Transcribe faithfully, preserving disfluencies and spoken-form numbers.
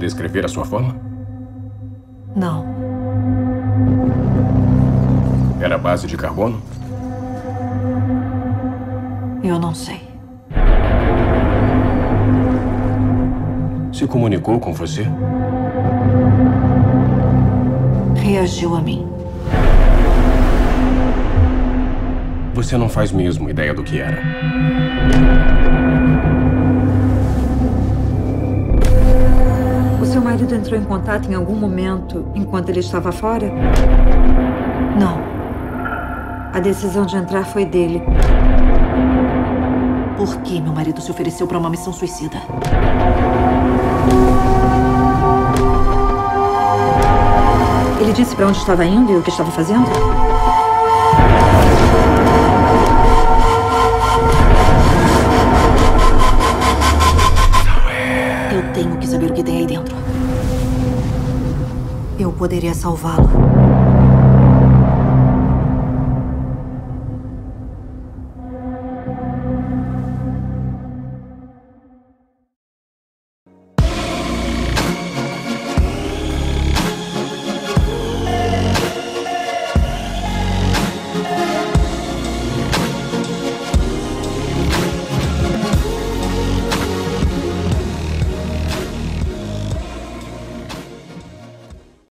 descrever a sua forma? Não. Era a base de carbono? Eu não sei. Se comunicou com você? Reagiu a mim. Você não faz mesmo ideia do que era. O seu marido entrou em contato em algum momento enquanto ele estava fora? Não. A decisão de entrar foi dele. Por que meu marido se ofereceu para uma missão suicida? Ele disse para onde estava indo e o que estava fazendo? Eu tenho que saber o que tem aí dentro. Eu poderia salvá-lo.